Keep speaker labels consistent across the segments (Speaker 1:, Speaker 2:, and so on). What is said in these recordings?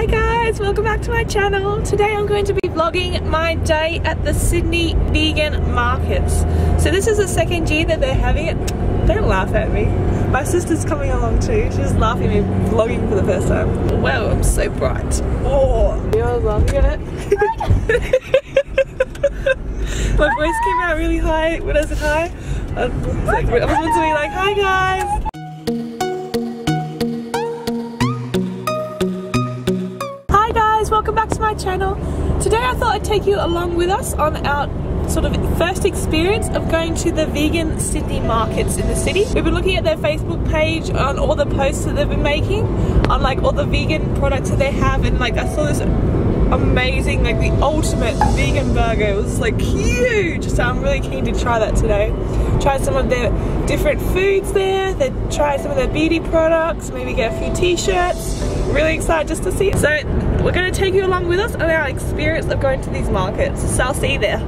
Speaker 1: guys, welcome back to my channel. Today I'm going to be vlogging my day at the Sydney vegan markets. So this is the second year that they're having it. Don't laugh at me. My sister's coming along too. She's laughing at me vlogging for the first time. Wow, I'm so bright. Oh, you guys laughing at it? My voice came out really high when I said hi. I was meant to be like, hi guys. Welcome back to my channel. Today I thought I'd take you along with us on our sort of first experience of going to the vegan Sydney markets in the city. We've been looking at their Facebook page on all the posts that they've been making on like all the vegan products that they have, and like I saw this amazing, like the ultimate vegan burger. It was like huge, so I'm really keen to try that today. Try some of their different foods there, then try some of their beauty products, maybe get a few t-shirts. Really excited just to see it. So we're going to take you along with us on our experience of going to these markets. So I'll see you there.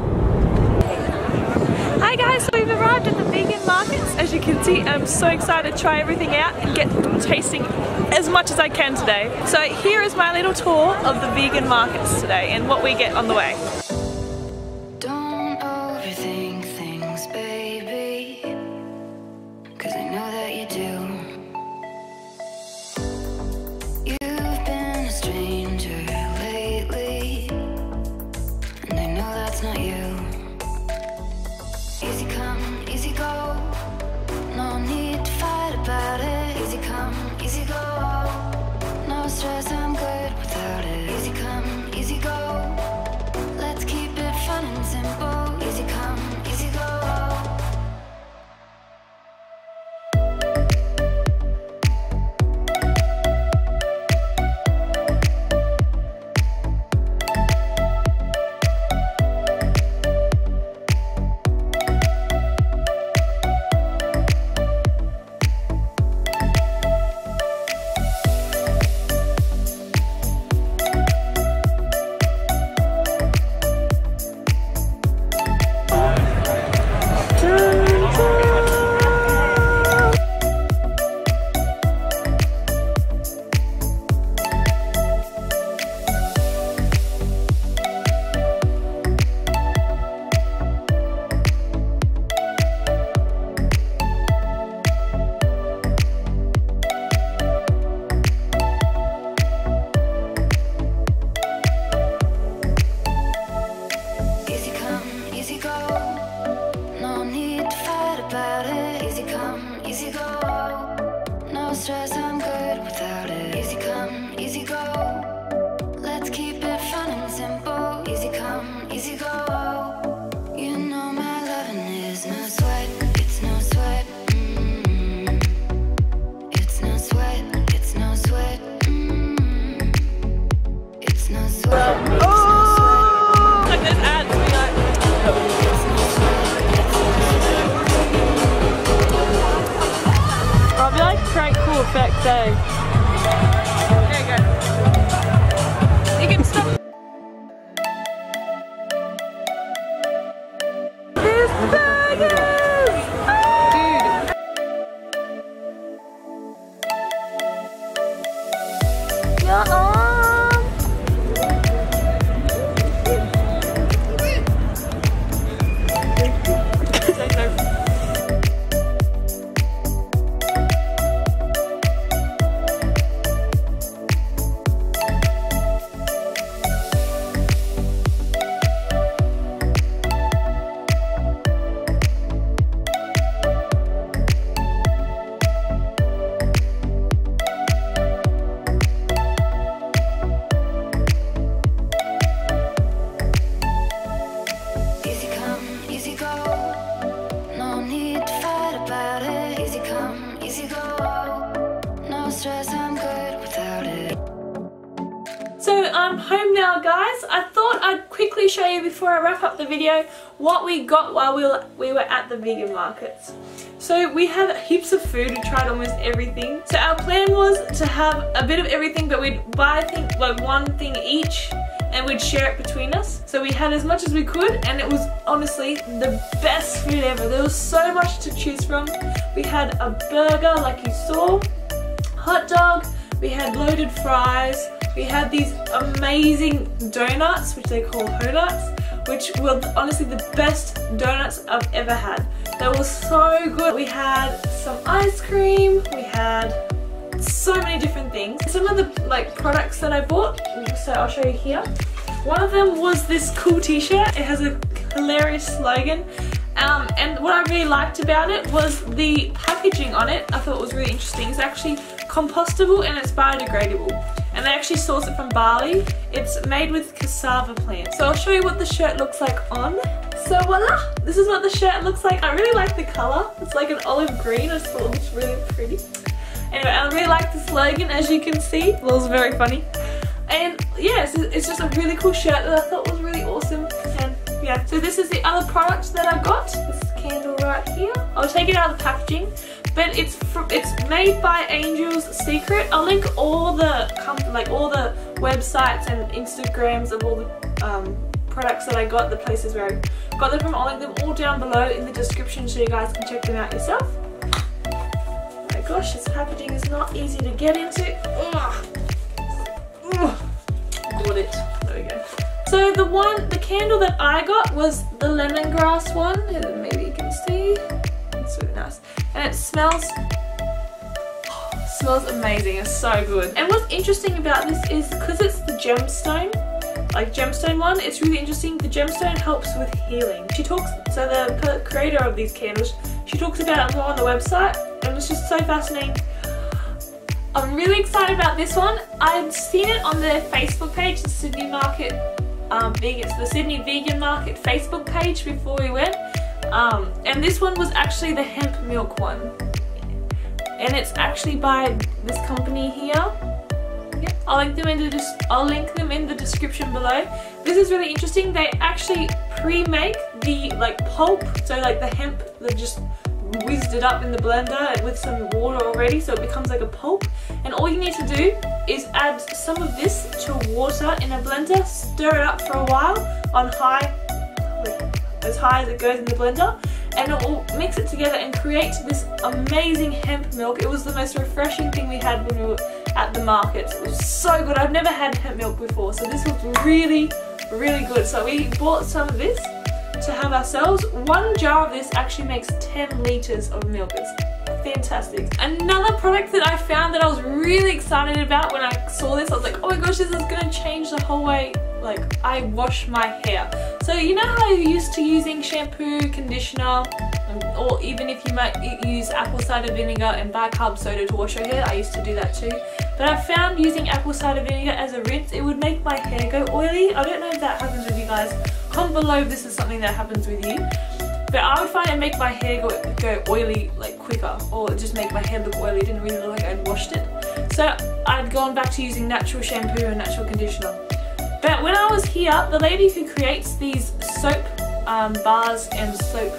Speaker 1: Hi guys, so we've arrived at the vegan markets. As you can see, I'm so excited to try everything out and get tasting as much as I can today. So here is my little tour of the vegan markets today and what we get on the way.
Speaker 2: Don't overthink things, baby, 'cause I know that you do. You've been a stranger lately, and I know that's not you. Easy come, easy go, no need to fight about it. Easy come, easy go, no stress, I'm good without it. Easy come, easy go, let's keep it fun and simple. Easy come, easy go.
Speaker 1: Effect day. There you go. You can stop. There's burgers! Dude. Yeah. So I'm home now guys. I thought I'd quickly show you before I wrap up the video what we got while we were at the vegan markets. So we had heaps of food, we tried almost everything. So our plan was to have a bit of everything, but we'd buy I think like one thing each and we'd share it between us. So we had as much as we could, and it was honestly the best food ever. There was so much to choose from. We had a burger like you saw, hot dog, we had loaded fries, We had these amazing donuts, which they call donuts, which were honestly the best donuts I've ever had. They were so good. We had some ice cream, we had so many different things. Some of the like products that I bought, so I'll show you here. One of them was this cool t-shirt. It has a hilarious slogan. And what I really liked about it was the packaging on it. I thought it was really interesting. It's actually compostable and it's biodegradable. And they actually source it from Bali. It's made with cassava plants. So I'll show you what the shirt looks like on. So voila! This is what the shirt looks like. I really like the colour. It's like an olive green. I just thought it looks really pretty. Anyway, I really like the slogan, as you can see. It was very funny. And yeah, it's just a really cool shirt that I thought was really awesome. And yeah, so this is the other product that I got. This candle right here. I'll take it out of the packaging, but it's made by Angel's Secret. I'll link all the websites and Instagrams of all the products that I got, the places where I got them from. I'll link them all down below in the description so you guys can check them out yourself. Oh my gosh, this packaging is not easy to get into. Ugh. Got it. There we go. So the candle that I got was the lemongrass one. Maybe you can see. It's really nice. And it smells amazing. It's so good. And what's interesting about this is because it's the gemstone, like gemstone one, it's really interesting. The gemstone helps with healing. So the creator of these candles, she talks about it more on the website, and it's just so fascinating. I'm really excited about this one. I'd seen it on their Facebook page, the Sydney Market the Sydney Vegan Market Facebook page before we went. And this one was actually the hemp Mylk one. And it's actually by this company here. Yep. I'll link them in the description below. This is really interesting. They actually pre-make the pulp, so like the hemp, they just whizzed it up in the blender with some water already, so it becomes like a pulp. And all you need to do is add some of this to water in a blender, stir it up for a while on high, as high as it goes in the blender, and it will mix it together and create this amazing hemp Mylk. It was the most refreshing thing we had when we were at the market. It was so good. I've never had hemp Mylk before, so this was really, really good. So we bought some of this to have ourselves. One jar of this actually makes 10 litres of milk. It's fantastic. Another product that I found that I was really excited about when I saw this, I was like, oh my gosh, this is going to change the whole way I wash my hair. So you know how you're used to using shampoo, conditioner, or even if you might use apple cider vinegar and bicarb soda to wash your hair, I used to do that too. But I found using apple cider vinegar as a rinse, it would make my hair go oily. I don't know if that happens with you guys. Comment below if this is something that happens with you. But I would find it make my hair go oily quicker, or just make my hair look oily. It didn't really look like I'd washed it. So I'd gone back to using natural shampoo and natural conditioner. But when I was here, the lady who creates these soap bars and soap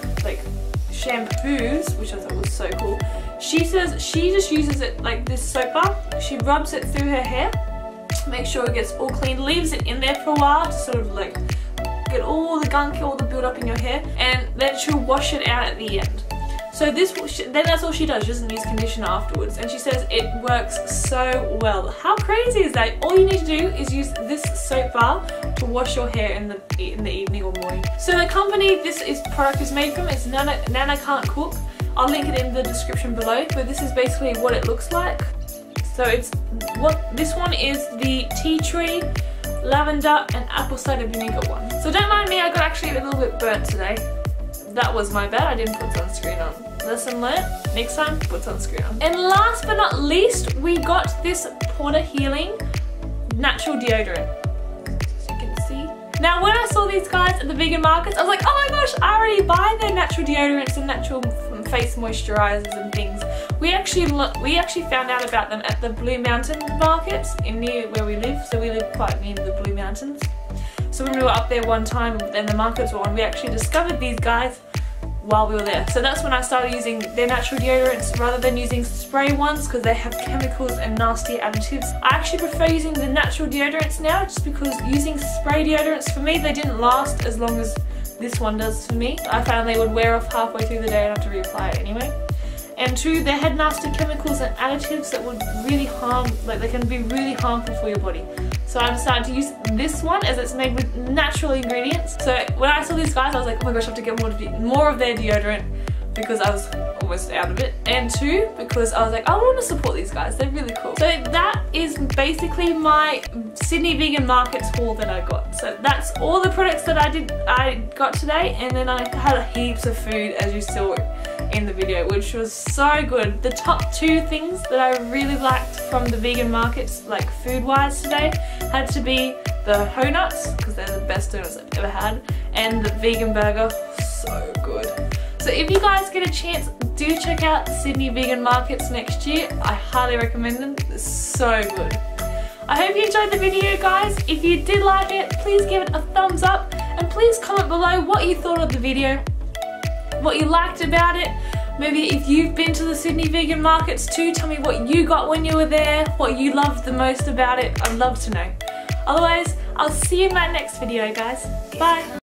Speaker 1: shampoos, which I thought was so cool, she says she just uses it like this soap bar. She rubs it through her hair, make sure it gets all clean, leaves it in there for a while to sort of get all the gunk, all the build up in your hair, and then she'll wash it out at the end. So then that's all she does. She doesn't use conditioner afterwards, and she says it works so well. How crazy is that? All you need to do is use this soap bar to wash your hair in the evening or morning. So the company this product is made from is Nana Can't Cook. I'll link it in the description below, but this is basically what it looks like. So this one is the tea tree, lavender and apple cider vinegar one. So don't mind me, I got actually a little bit burnt today. That was my bad, I didn't put sunscreen on. Lesson learned, next time put sunscreen on. And last but not least, we got this Porter Healing natural deodorant. As you can see. Now when I saw these guys at the vegan markets, I was like, oh my gosh, I already buy their natural deodorants and natural face moisturizers and things. We actually found out about them at the Blue Mountain markets near where we live. So we live quite near the Blue Mountains. So when we were up there one time and the markets were on, we actually discovered these guys while we were there. So that's when I started using their natural deodorants rather than using spray ones, because they have chemicals and nasty additives. I actually prefer using the natural deodorants now, just because using spray deodorants, for me, they didn't last as long as this one does for me. I found they would wear off halfway through the day and I have to reapply it anyway. and 2, they had nasty chemicals and additives that would really harm, like they can be really harmful for your body. So I decided to use this one as it's made with natural ingredients. So when I saw these guys, I was like, oh my gosh, I have to get more of their deodorant because I was almost out of it. And 2, because I was like, I want to support these guys, they're really cool. So that is basically my Sydney Vegan Markets haul that I got. So that's all the products that I got today, and then I had heaps of food as you saw in the video, which was so good. The top 2 things that I really liked from the vegan markets, like food wise today, had to be the hoe nuts, because they're the best donuts I've ever had, and the vegan burger, so good. So if you guys get a chance, do check out the Sydney Vegan Markets next year. I highly recommend them, they're so good. I hope you enjoyed the video, guys. If you did like it, please give it a thumbs up, and please comment below what you thought of the video, what you liked about it. Maybe if you've been to the Sydney Vegan Markets too, tell me what you got when you were there, what you loved the most about it. I'd love to know. Otherwise, I'll see you in my next video, guys. Bye.